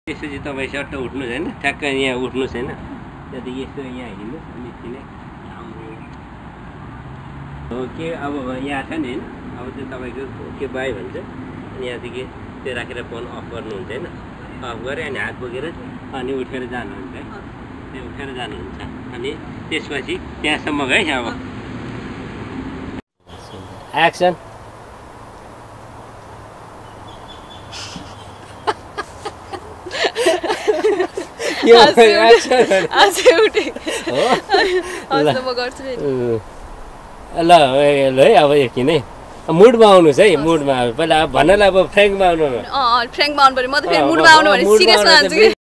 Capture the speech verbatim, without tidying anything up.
त्यसपछि तपाईँ सट्ट उठ्नुहोस् होइन, ठ्याक्क यहाँ उठ्नुहोस् होइन, त्यहाँदेखि यसो यहाँ हिँड्नुहोस् अनि एकछिनै हो के अब यहाँ छ नि होइन, अब चाहिँ तपाईँको के बाई भन्छ अनि यहाँदेखि त्यो राखेर फोन अफ गर्नुहुन्छ होइन, अफ गरेँ अनि हात बोकेर अनि उठेर जानुहुन्छ है, त्यो उठेर जानुहुन्छ अनि त्यसपछि त्यहाँसम्म है अब एक्सन। ल ल है अब एकछिनै मुडमा आउनुहोस् है, मुडमा पहिला अब भन्नलाई अब फ्रेङ्कमा आउनु। फ्रेङ्कमा आउनु पर्यो, म त फेरि मुडमा आउनु भने सिरियसमा आउँछु कि।